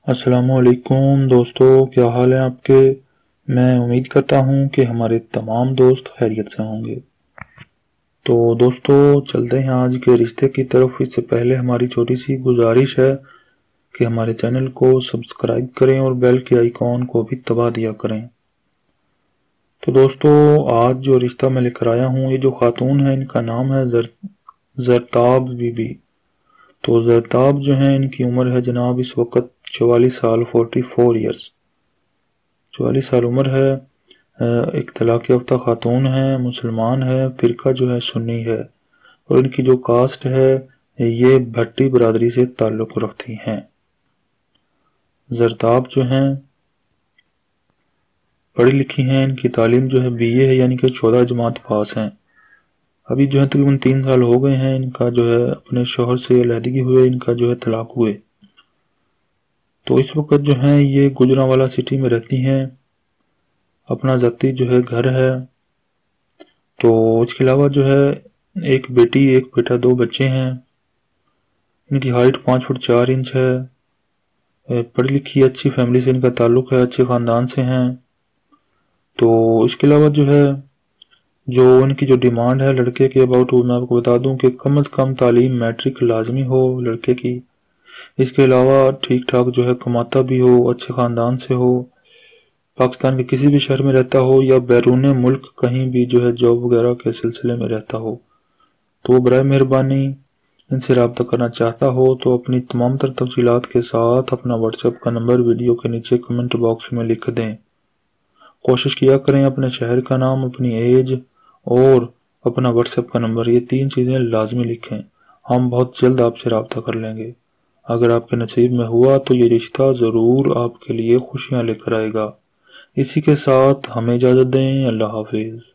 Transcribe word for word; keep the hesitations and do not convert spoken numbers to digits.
السلام علیکم دوستو، کیا حال ہے آپ کے؟ میں امید کرتا ہوں کہ ہمارے تمام دوست خیریت سے ہوں گے۔ تو دوستو چلتے ہیں آج کے رشتے کی طرف۔ اس سے پہلے ہماری چھوٹی سی گزارش ہے کہ ہمارے چینل کو سبسکرائب کریں اور بیل کے آئیکن کو بھی دبا دیا کریں۔ تو دوستو آج جو رشتہ میں لے کر آیا ہوں، یہ جو خاتون ہے ان کا نام ہے زر زرتاب بی بی۔ تو زرتاب جو ہیں ان کی عمر ہے جناب اس وقت چوالیس سال فورٹی فور ایئرس چوالیس سال عمر ہے۔ ایک طلاق یافتہ خاتون ہے، مسلمان ہے، فرقہ جو ہے سنی ہے، اور ان کی جو کاسٹ ہے یہ بھٹی برادری سے تعلق رکھتی ہیں۔ زرتاب جو ہیں پڑھی لکھی ہیں، ان کی تعلیم جو ہے بی اے ہے، یعنی کہ چودہ جماعت پاس ہیں۔ ابھی جو ہے تقریباً تین سال ہو گئے ہیں ان کا جو ہے اپنے شوہر سے علیحدگی ہوئے، ان کا جو ہے طلاق ہوئے۔ تو اس وقت جو ہیں یہ گجرانوالہ سٹی میں رہتی ہیں، اپنا ذاتی جو ہے گھر ہے۔ تو اس کے علاوہ جو ہے ایک بیٹی ایک بیٹا، دو بچے ہیں۔ ان کی ہائٹ پانچ فٹ چار انچ ہے، پڑھی لکھی اچھی فیملی سے ان کا تعلق ہے، اچھے خاندان سے ہیں۔ تو اس کے علاوہ جو ہے جو ان کی جو ڈیمانڈ ہے لڑکے کے اباؤٹ، میں آپ کو بتا دوں کہ کم از کم تعلیم میٹرک لازمی ہو لڑکے کی۔ اس کے علاوہ ٹھیک ٹھاک جو ہے کماتا بھی ہو، اچھے خاندان سے ہو، پاکستان کے کسی بھی شہر میں رہتا ہو یا بیرون ملک کہیں بھی جو ہے جاب وغیرہ کے سلسلے میں رہتا ہو۔ تو برائے مہربانی ان سے رابطہ کرنا چاہتا ہو تو اپنی تمام تر تفصیلات کے ساتھ اپنا واٹس ایپ کا نمبر ویڈیو کے نیچے کمنٹ باکس میں لکھ دیں۔ کوشش کیا کریں اپنے شہر کا نام، اپنی ایج اور اپنا واٹس ایپ کا نمبر، یہ تین چیزیں لازمی لکھیں۔ ہم بہت جلد آپ سے رابطہ کر لیں گے۔ اگر آپ کے نصیب میں ہوا تو یہ رشتہ ضرور آپ کے لیے خوشیاں لے کر آئے گا۔ اسی کے ساتھ ہمیں اجازت دیں۔ اللہ حافظ۔